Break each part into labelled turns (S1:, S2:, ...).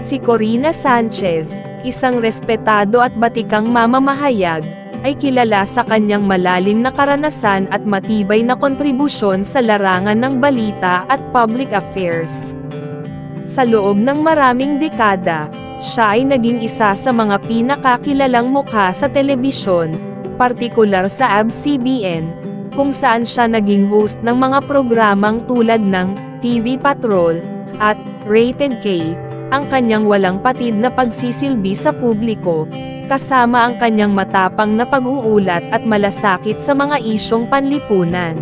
S1: Si Corina Sanchez, isang respetado at batikang mamamahayag, ay kilala sa kanyang malalim na karanasan at matibay na kontribusyon sa larangan ng balita at public affairs. Sa loob ng maraming dekada, siya ay naging isa sa mga pinakakilalang mukha sa telebisyon, partikular sa ABS-CBN, kung saan siya naging host ng mga programang tulad ng TV Patrol at Rated K, ang kanyang walang patid na pagsisilbi sa publiko, kasama ang kanyang matapang na pag-uulat at malasakit sa mga isyong panlipunan,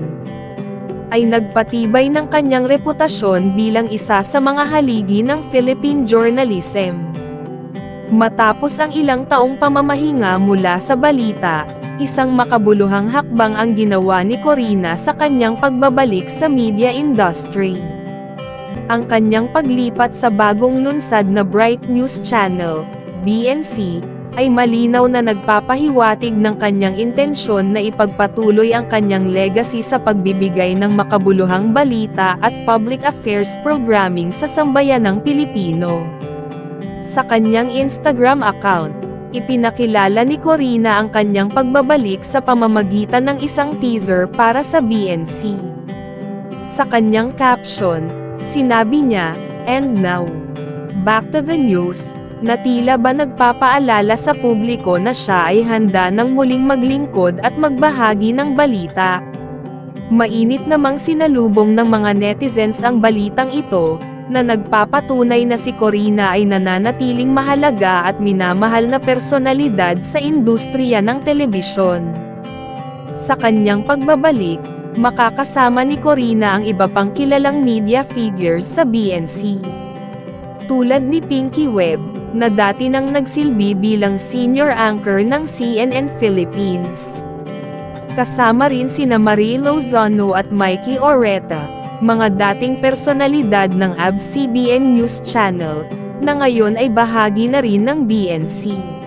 S1: ay nagpatibay ng kanyang reputasyon bilang isa sa mga haligi ng Philippine journalism. Matapos ang ilang taong pamamahinga mula sa balita, isang makabuluhang hakbang ang ginawa ni Corina sa kanyang pagbabalik sa media industry. Ang kanyang paglipat sa bagong lunsad na Bright News Channel, BNC, ay malinaw na nagpapahiwatig ng kanyang intensyon na ipagpatuloy ang kanyang legacy sa pagbibigay ng makabuluhang balita at public affairs programming sa sambayanang Pilipino. Sa kanyang Instagram account, ipinakilala ni Corina ang kanyang pagbabalik sa pamamagitan ng isang teaser para sa BNC. Sa kanyang caption, sinabi niya, "And now, back to the news," na tila ba nagpapaalala sa publiko na siya ay handa ng muling maglingkod at magbahagi ng balita. Mainit namang sinalubong ng mga netizens ang balitang ito, na nagpapatunay na si Corina ay nananatiling mahalaga at minamahal na personalidad sa industriya ng telebisyon. Sa kanyang pagbabalik, makakasama ni Corina ang iba pang kilalang media figures sa BNC. Tulad ni Pinky Webb, na dati nang nagsilbi bilang senior anchor ng CNN Philippines. Kasama rin sina Marie Lozano at Mikey Oreta, mga dating personalidad ng ABS-CBN News Channel, na ngayon ay bahagi na rin ng BNC.